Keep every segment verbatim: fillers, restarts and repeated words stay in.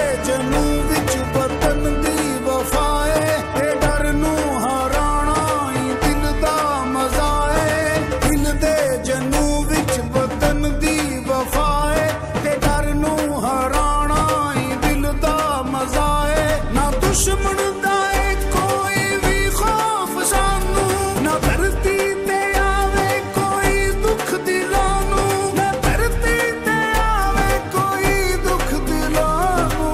जनू विच वतन दी वफाए, ते डर नू हराना ही दिल दा मजा है। दिल दे जनू विच वतन दी वफाए, ते डर नू हराना ही दिल दा मजा है। ना दुश्मन दा है कोई भी खौफ सानू, ना धरती ते आवे कोई दुख दिलानू, ना धरती ते आवे कोई दुख दिलानू।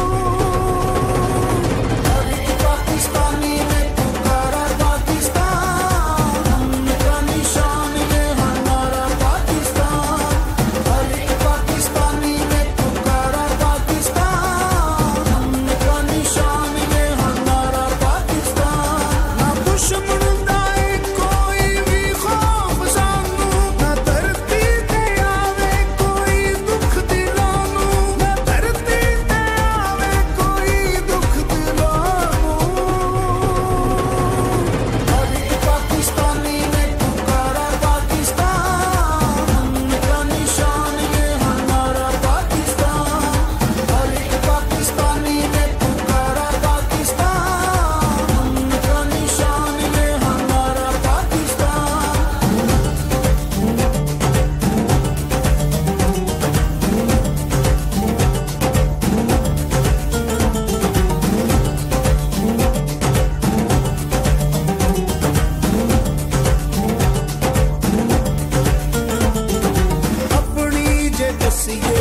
हर एक पाकिस्तानी ने पुकारा पाकिस्तान, उनका निशान ये हमारा पाकिस्तान। हर एक पाकिस्तानी ने पुकारा पाकिस्तान, उनका निशान ये हमारा पाकिस्तान। ना दुश्मन दा है कोई भी खौफ सानू, ना धरती ते आवे कोई दुख दिलानू, ना धरती ते आवे कोई दुख दिलानू। हर एक पाकिस्तानी ने पुकारा पाकिस्तान, उनका निशान ये हमारा पाकिस्तान। हर एक पाकिस्तानी ने पुकारा पाकिस्तान, उनका निशान ये हमारा पाकिस्तान। अपनी जे दसिए